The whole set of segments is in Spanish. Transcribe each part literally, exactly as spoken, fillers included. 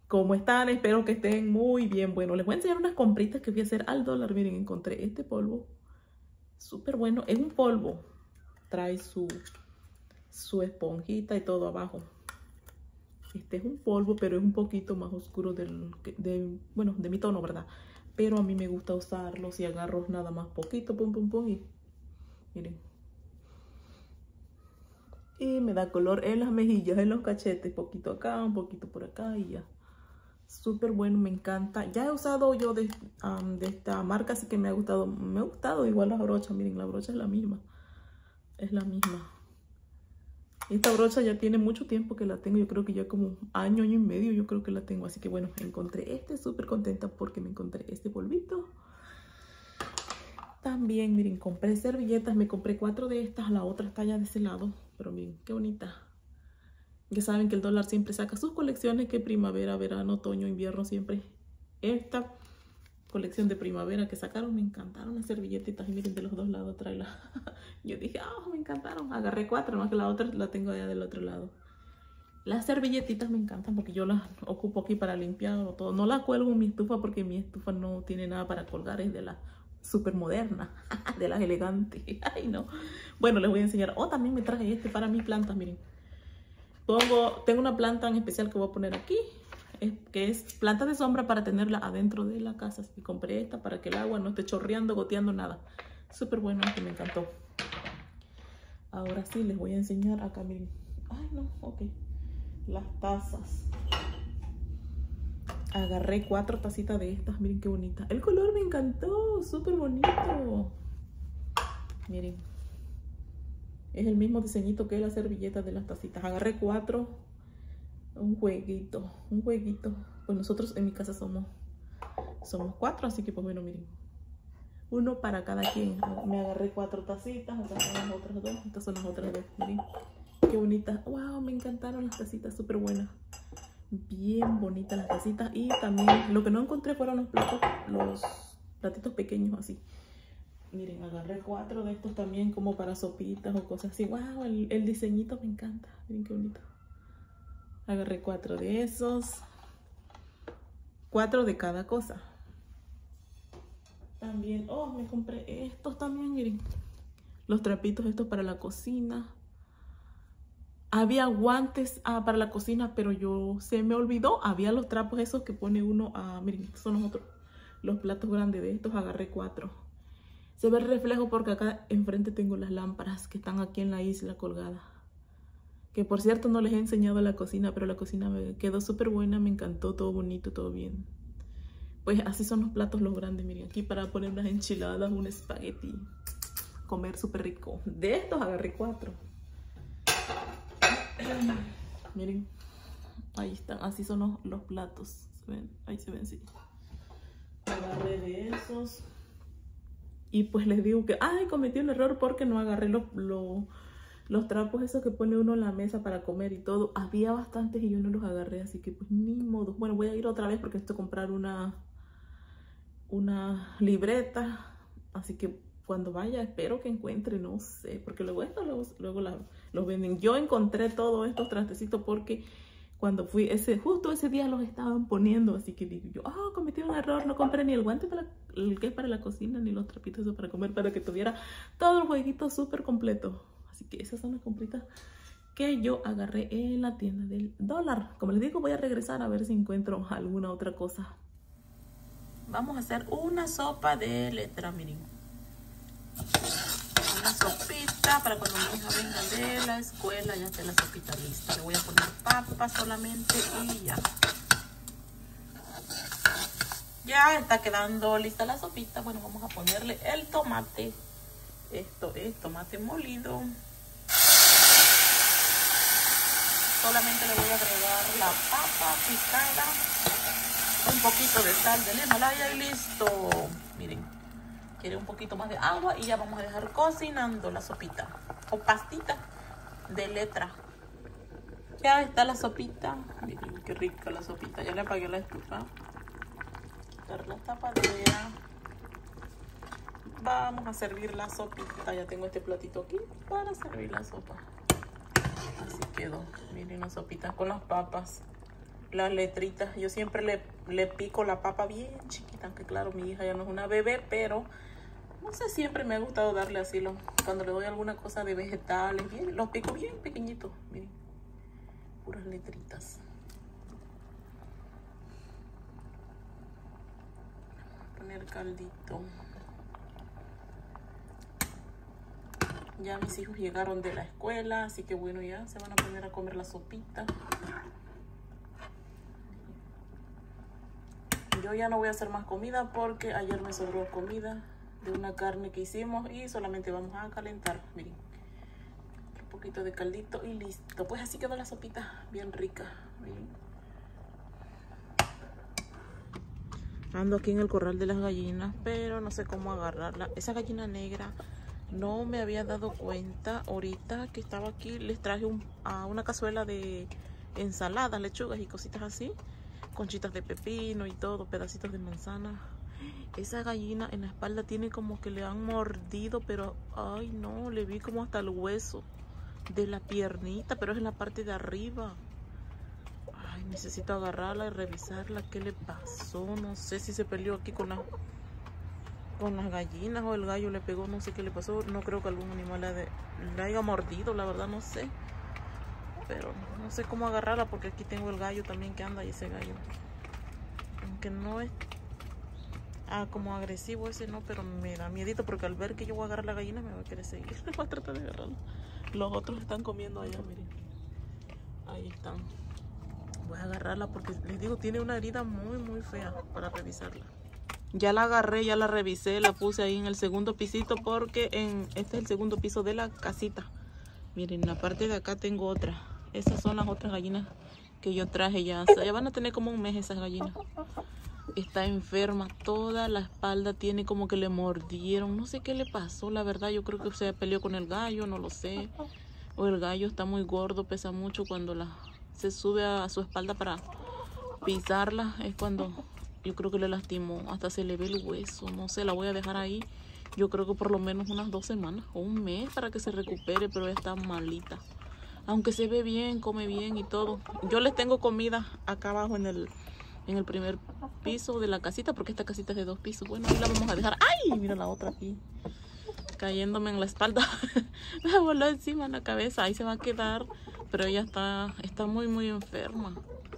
¿Cómo están? Espero que estén muy bien. Bueno, les voy a enseñar unas compritas que fui a hacer al dólar. Miren, encontré este polvo. Súper bueno. Es un polvo. Trae su, su esponjita y todo abajo. Este es un polvo, pero es un poquito más oscuro del, de, bueno, de mi tono, ¿verdad? Pero a mí me gusta usarlo si agarro nada más poquito, pum, pum, pum, y miren. Y me da color en las mejillas, en los cachetes, poquito acá, un poquito por acá y ya. Súper bueno, me encanta. Ya he usado yo de, um, de esta marca, así que me ha gustado. Me ha gustado igual las brochas. Miren, la brocha es la misma. Es la misma. Esta brocha ya tiene mucho tiempo que la tengo. Yo creo que ya como año, año y medio yo creo que la tengo. Así que bueno, encontré este. Súper contenta porque me encontré este polvito. También, miren, compré servilletas. Me compré cuatro de estas. La otra está ya de ese lado. Pero miren, qué bonita. Ya saben que el dólar siempre saca sus colecciones, que primavera, verano, otoño, invierno, siempre. Esta colección de primavera que sacaron, me encantaron las servilletitas. Y miren, de los dos lados trae la... Yo dije, ah, oh, me encantaron. Agarré cuatro, más que la otra la tengo allá del otro lado. Las servilletitas me encantan porque yo las ocupo aquí para limpiar o todo. No la cuelgo en mi estufa porque mi estufa no tiene nada para colgar. Es de la súper moderna, de las elegantes. Ay, no. Bueno, les voy a enseñar. Oh, también me traje este para mis plantas, miren. Pongo, tengo una planta en especial que voy a poner aquí, es, que es planta de sombra para tenerla adentro de la casa. Así que compré esta para que el agua no esté chorreando, goteando, nada. Súper bueno, que me encantó. Ahora sí, les voy a enseñar acá, miren. Ay, no, ok. Las tazas. Agarré cuatro tacitas de estas, miren qué bonita. El color me encantó, súper bonito. Miren. Es el mismo diseñito que la servilleta de las tacitas. Agarré cuatro. Un jueguito. Un jueguito. Pues nosotros en mi casa somos, somos cuatro. Así que pues bueno, miren. Uno para cada quien. Me agarré cuatro tacitas. Acá son las otras dos. Estas son las otras dos. Miren. Qué bonitas. Wow, me encantaron las tacitas. Súper buenas. Bien bonitas las tacitas. Y también lo que no encontré fueron los platos. Los platitos pequeños así. Miren, agarré cuatro de estos también como para sopitas o cosas así. ¡Wow! El, el diseñito me encanta. Miren qué bonito. Agarré cuatro de esos. Cuatro de cada cosa. También, oh, me compré estos también, miren. Los trapitos estos para la cocina. Había guantes ah, para la cocina, pero yo se me olvidó. Había los trapos esos que pone uno a... Ah, miren, estos son los otros. Los platos grandes de estos, agarré cuatro. Se ve el reflejo porque acá enfrente tengo las lámparas que están aquí en la isla colgadas. Que por cierto no les he enseñado la cocina, pero la cocina me quedó súper buena, me encantó, todo bonito, todo bien. Pues así son los platos los grandes, miren, aquí para poner unas enchiladas, un espagueti, comer súper rico. De estos agarré cuatro. Miren, ahí están, así son los, los platos, ¿se ven? Ahí se ven, sí. Agarré de esos. Y pues les digo que, ay, cometí un error porque no agarré los, los, los trapos esos que pone uno en la mesa para comer y todo. Había bastantes y yo no los agarré, así que pues ni modo. Bueno, voy a ir otra vez porque necesito comprar una, una libreta. Así que cuando vaya espero que encuentre, no sé, porque luego esto luego, luego la, los venden. Yo encontré todos estos trastecitos porque cuando fui, ese, justo ese día los estaban poniendo, así que digo yo, ah, oh, cometí un error, no compré ni el guante para el que es para la cocina, ni los trapitos esos para comer, para que tuviera todo el jueguito súper completo. Así que esas son las compritas que yo agarré en la tienda del dólar. Como les digo, voy a regresar a ver si encuentro alguna otra cosa. Vamos a hacer una sopa de letra, miren. Una sopita para cuando mi hija venga de la escuela ya esté la sopita lista. Le voy a poner papas solamente y ya. Ya está quedando lista la sopita. Bueno, vamos a ponerle el tomate. Esto es tomate molido. Solamente le voy a agregar la papa picada, un poquito de sal del Himalaya y listo. Miren, quiere un poquito más de agua y ya vamos a dejar cocinando la sopita o pastita de letra. Ya está la sopita. Miren qué rica la sopita. Ya le apagué la estufa. Quitar la tapadera. Vamos a servir la sopita. Ya tengo este platito aquí para servir la sopa. Así quedó. Miren la sopita con las papas. las letritas. Yo siempre le, le pico la papa bien chiquita, aunque claro, mi hija ya no es una bebé, pero no sé, siempre me ha gustado darle así, lo, cuando le doy alguna cosa de vegetales, bien, los pico bien pequeñitos, miren, puras letritas. Poner caldito. Ya mis hijos llegaron de la escuela, así que bueno, ya se van a poner a comer la sopita. Yo ya no voy a hacer más comida porque ayer me sobró comida de una carne que hicimos y solamente vamos a calentar. Miren, un poquito de caldito y listo. Pues así quedó la sopita, bien rica. Miren. Ando aquí en el corral de las gallinas, pero no sé cómo agarrarla. Esa gallina negra no me había dado cuenta ahorita que estaba aquí. Les traje un, a una cazuela de ensaladas, lechugas y cositas así, conchitas de pepino y todo, pedacitos de manzana. Esa gallina en la espalda tiene como que le han mordido, pero ay no, le vi como hasta el hueso de la piernita, pero es en la parte de arriba. Ay, necesito agarrarla y revisarla. ¿Qué le pasó? No sé si se peleó aquí con la, con las gallinas o el gallo le pegó, no sé qué le pasó. No creo que algún animal la, de, la haya mordido, la verdad no sé. Pero no sé cómo agarrarla porque aquí tengo el gallo también que anda y ese gallo. Aunque no es ah, como agresivo ese no, pero me da miedito porque al ver que yo voy a agarrar la gallina me va a querer seguir. Va a tratar de agarrarla. Los otros están comiendo allá, miren. Ahí están. Voy a agarrarla porque les digo, tiene una herida muy muy fea para revisarla. Ya la agarré, ya la revisé, la puse ahí en el segundo pisito porque en este es el segundo piso de la casita. Miren, la parte de acá tengo otra. Esas son las otras gallinas que yo traje ya. O sea, ya van a tener como un mes esas gallinas. Está enferma, toda la espalda tiene como que le mordieron. No sé qué le pasó, la verdad. Yo creo que se peleó con el gallo, no lo sé. O el gallo está muy gordo, pesa mucho. Cuando la, se sube a, a su espalda para pisarla, es cuando yo creo que le lastimó. Hasta se le ve el hueso. No sé, la voy a dejar ahí. Yo creo que por lo menos unas dos semanas o un mes para que se recupere, pero está malita. Aunque se ve bien, come bien y todo. Yo les tengo comida acá abajo en el, en el primer piso de la casita, porque esta casita es de dos pisos. Bueno, ahí la vamos a dejar. ¡Ay! Mira la otra aquí, cayéndome en la espalda. Me voló encima en la cabeza. Ahí se va a quedar, pero ella está, está muy, muy enferma.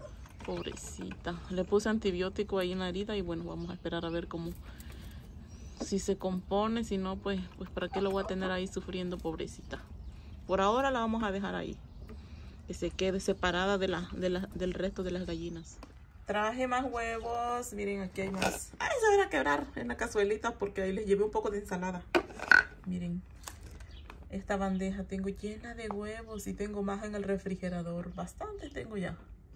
Pobrecita. Le puse antibiótico ahí en la herida y bueno, vamos a esperar a ver cómo... Si se compone, si no, pues, pues para qué lo voy a tener ahí sufriendo, pobrecita. Por ahora la vamos a dejar ahí, que se quede separada de la, de la, del resto de las gallinas. Traje más huevos, miren, aquí hay más. Ay, se van a quebrar en la cazuelita porque ahí les llevé un poco de ensalada. Miren, esta bandeja tengo llena de huevos y tengo más en el refrigerador. Bastantes tengo ya,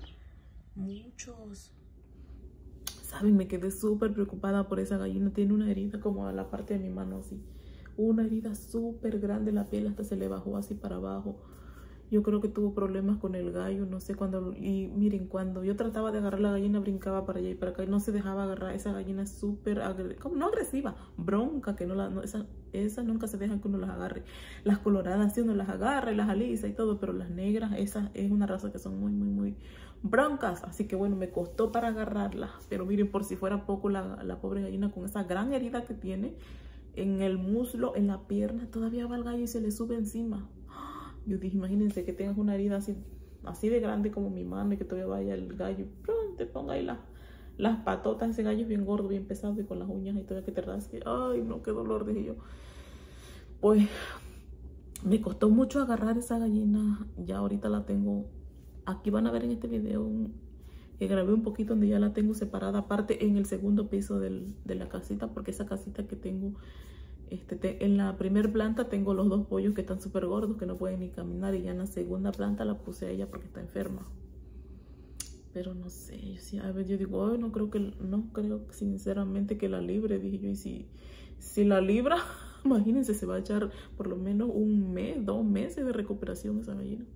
muchos. Saben, me quedé súper preocupada por esa gallina. Tiene una herida como a la parte de mi mano así. Una herida súper grande, la piel hasta se le bajó así para abajo. Yo creo que tuvo problemas con el gallo, no sé cuándo. Y miren, cuando yo trataba de agarrar la gallina, brincaba para allá y para acá y no se dejaba agarrar. Esa gallina es súper, como no agresiva, bronca, que no la, no, esa, esas nunca se dejan que uno las agarre. Las coloradas sí uno las agarra y las alisa y todo, pero las negras, esas es una raza que son muy, muy, muy broncas. Así que bueno, me costó para agarrarlas. Pero miren, por si fuera poco, la, la pobre gallina con esa gran herida que tiene en el muslo, en la pierna, todavía va el gallo y se le sube encima. Yo dije, imagínense que tengas una herida así, así de grande como mi mano y que todavía vaya el gallo, pronto te ponga ahí las, las patotas. Ese gallo es bien gordo, bien pesado y con las uñas y todavía que te rasque. Ay, no, qué dolor, dije yo. Pues me costó mucho agarrar esa gallina. Ya ahorita la tengo, aquí van a ver en este video que grabé un poquito donde ya la tengo separada, aparte en el segundo piso del, de la casita, porque esa casita que tengo, este, te, en la primera planta tengo los dos pollos que están súper gordos, que no pueden ni caminar, y ya en la segunda planta la puse a ella porque está enferma. Pero no sé, yo, sí, a ver, yo digo, ay, no creo que, no creo sinceramente que la libre, dije yo, y si, si la libra, imagínense, se va a echar por lo menos un mes, dos meses de recuperación esa gallina.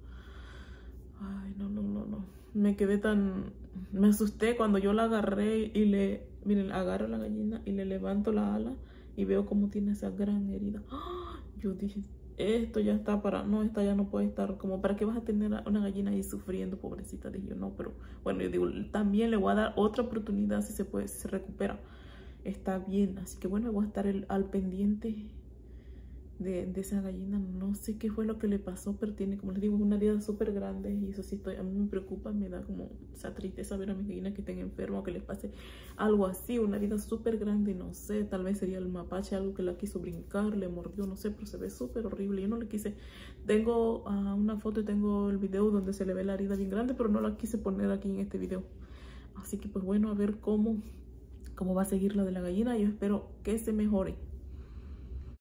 Ay, no, no, no, no. Me quedé tan... Me asusté cuando yo la agarré y le... Miren, agarro la gallina y le levanto la ala y veo cómo tiene esa gran herida. ¡Oh! Yo dije, esto ya está para, no, esta ya no puede estar, como para qué vas a tener a una gallina ahí sufriendo, pobrecita. Dije yo, no, pero bueno, yo digo, también le voy a dar otra oportunidad si se puede, si se recupera, está bien. Así que bueno, voy a estar el, al pendiente de, de esa gallina. No sé qué fue lo que le pasó, pero tiene, como les digo, una herida súper grande y eso sí estoy, a mí me preocupa, me da como esa tristeza ver a mis gallinas que estén enfermas o que les pase algo así, una herida súper grande. No sé, tal vez sería el mapache, algo que la quiso brincar, le mordió, no sé, pero se ve súper horrible. Yo no le quise, tengo uh, una foto y tengo el video donde se le ve la herida bien grande, pero no la quise poner aquí en este video. Así que pues bueno, a ver cómo, cómo va a seguir la de la gallina. Yo espero que se mejore.